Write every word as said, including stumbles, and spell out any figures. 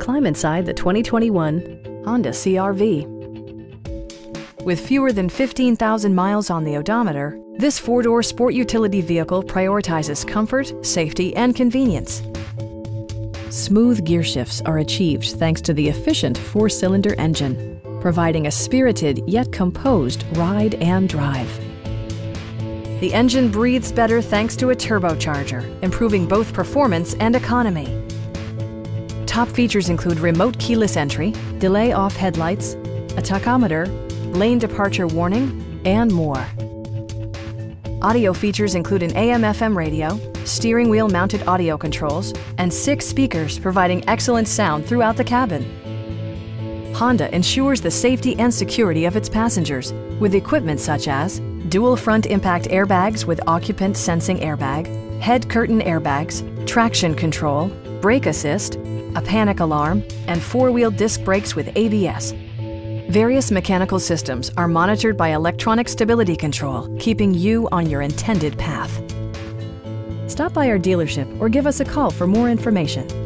climb inside the twenty twenty-one Honda C R V. With fewer than fifteen thousand miles on the odometer, this four-door sport utility vehicle prioritizes comfort, safety, and convenience. Smooth gear shifts are achieved thanks to the efficient four-cylinder engine, providing a spirited yet composed ride and drive. The engine breathes better thanks to a turbocharger, improving both performance and economy. Top features include remote keyless entry, delay-off headlights, a tachometer, lane departure warning, and more. Audio features include an A M F M radio, steering wheel mounted audio controls, and six speakers providing excellent sound throughout the cabin. Honda ensures the safety and security of its passengers with equipment such as dual front impact airbags with occupant sensing airbag, head curtain airbags, traction control, brake assist, a panic alarm, and four-wheel disc brakes with A B S. Various mechanical systems are monitored by electronic stability control, keeping you on your intended path. Stop by our dealership or give us a call for more information.